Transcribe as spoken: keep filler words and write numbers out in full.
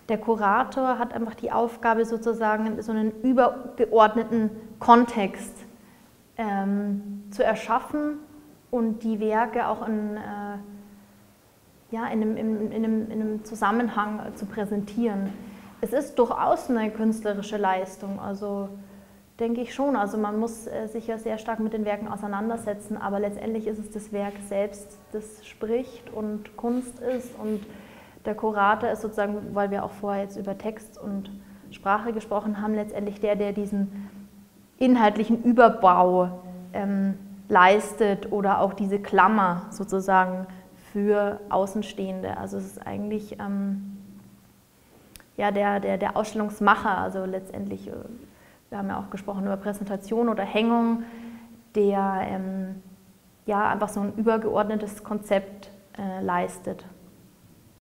Der Kurator hat einfach die Aufgabe, sozusagen so einen übergeordneten Kontext ähm, zu erschaffen und die Werke auch in, äh, ja, in, einem, in, in, einem, in einem Zusammenhang zu präsentieren. Es ist durchaus eine künstlerische Leistung, also denke ich schon. Also man muss äh, sich ja sehr stark mit den Werken auseinandersetzen, aber letztendlich ist es das Werk selbst, das spricht und Kunst ist, und der Kurator ist sozusagen, weil wir auch vorher jetzt über Text und Sprache gesprochen haben, letztendlich der, der diesen inhaltlichen Überbau ähm, leistet oder auch diese Klammer sozusagen für Außenstehende. Also es ist eigentlich ähm, ja, der, der, der Ausstellungsmacher, also letztendlich, wir haben ja auch gesprochen über Präsentation oder Hängung, der ähm, ja, einfach so ein übergeordnetes Konzept äh, leistet.